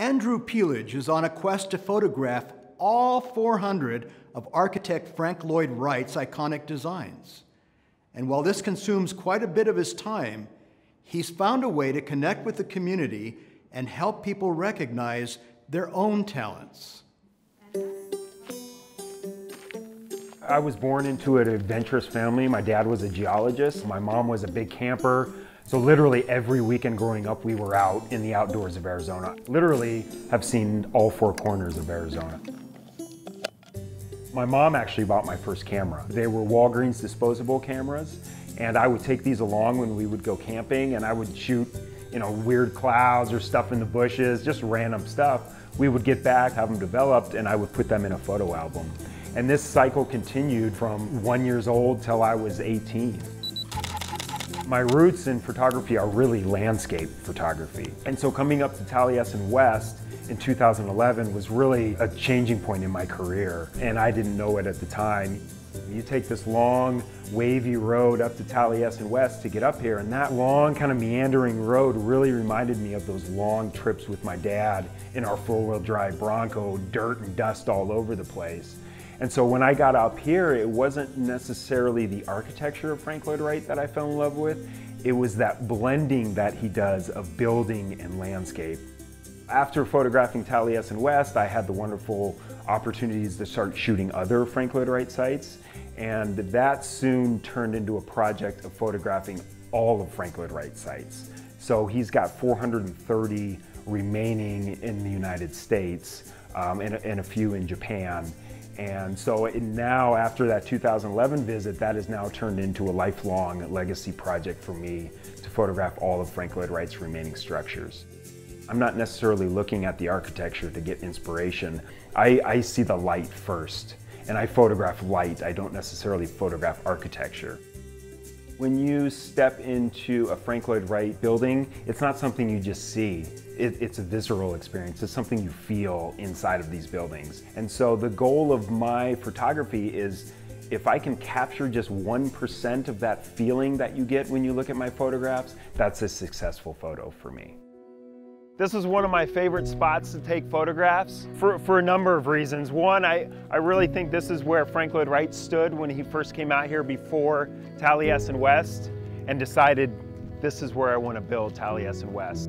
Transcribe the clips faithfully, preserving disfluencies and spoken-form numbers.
Andrew Peelage is on a quest to photograph all four hundred of architect Frank Lloyd Wright's iconic designs. And while this consumes quite a bit of his time, he's found a way to connect with the community and help people recognize their own talents. I was born into an adventurous family. My dad was a geologist. My mom was a big camper. So literally every weekend growing up, we were out in the outdoors of Arizona. Literally have seen all four corners of Arizona. My mom actually bought my first camera. They were Walgreens disposable cameras, and I would take these along when we would go camping, and I would shoot, you know, weird clouds or stuff in the bushes, just random stuff. We would get back, have them developed, and I would put them in a photo album. And this cycle continued from one years old till I was eighteen. My roots in photography are really landscape photography. And so coming up to Taliesin West in two thousand eleven was really a changing point in my career, and I didn't know it at the time. You take this long, wavy road up to Taliesin West to get up here, and that long, kind of meandering road really reminded me of those long trips with my dad in our four-wheel drive Bronco, dirt and dust all over the place. And so when I got up here, it wasn't necessarily the architecture of Frank Lloyd Wright that I fell in love with. It was that blending that he does of building and landscape. After photographing Taliesin West, I had the wonderful opportunities to start shooting other Frank Lloyd Wright sites, and that soon turned into a project of photographing all of Frank Lloyd Wright sites. So he's got four hundred thirty remaining in the United States um, and, and a few in Japan. And so it now, after that two thousand eleven visit, that has now turned into a lifelong legacy project for me to photograph all of Frank Lloyd Wright's remaining structures. I'm not necessarily looking at the architecture to get inspiration. I, I see the light first, and I photograph light. I don't necessarily photograph architecture. When you step into a Frank Lloyd Wright building, it's not something you just see. It, it's a visceral experience. It's something you feel inside of these buildings. And so the goal of my photography is, if I can capture just one percent of that feeling that you get when you look at my photographs, that's a successful photo for me. This is one of my favorite spots to take photographs for, for a number of reasons. One, I, I really think this is where Frank Lloyd Wright stood when he first came out here before Taliesin West and decided this is where I want to build Taliesin West.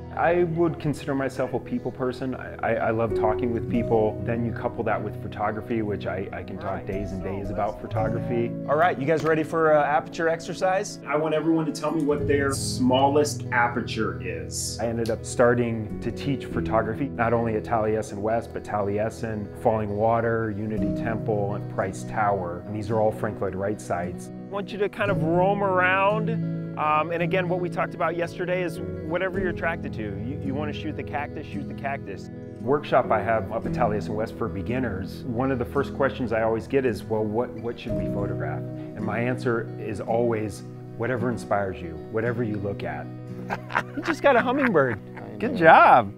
I would consider myself a people person. I, I love talking with people. Then you couple that with photography, which I, I can talk days and days about photography. All right, you guys ready for uh, aperture exercise? I want everyone to tell me what their smallest aperture is. I ended up starting to teach photography, not only at Taliesin West, but Taliesin, Falling Water, Unity Temple, and Price Tower. And these are all Frank Lloyd Wright sites. I want you to kind of roam around. Um, and again, what we talked about yesterday is whatever you're attracted to. You, you want to shoot the cactus, shoot the cactus. Workshop I have up at Taliesin West for beginners, one of the first questions I always get is, well, what, what should we photograph? And my answer is always, whatever inspires you, whatever you look at. You just got a hummingbird. Good job.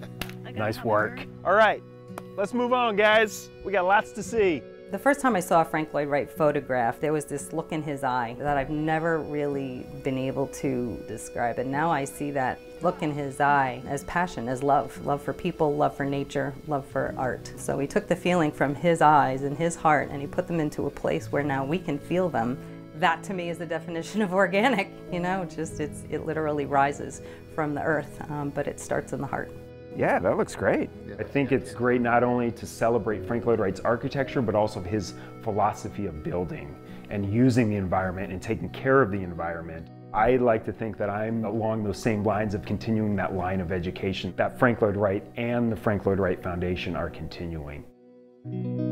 Nice work. All right, let's move on, guys. We got lots to see. The first time I saw Frank Lloyd Wright photograph, there was this look in his eye that I've never really been able to describe. And now I see that look in his eye as passion, as love. Love for people, love for nature, love for art. So he took the feeling from his eyes and his heart and he put them into a place where now we can feel them. That to me is the definition of organic, you know, just it's, it literally rises from the earth, um, but it starts in the heart. Yeah, that looks great. I think it's great not only to celebrate Frank Lloyd Wright's architecture, but also his philosophy of building and using the environment and taking care of the environment. I like to think that I'm along those same lines of continuing that line of education that Frank Lloyd Wright and the Frank Lloyd Wright Foundation are continuing.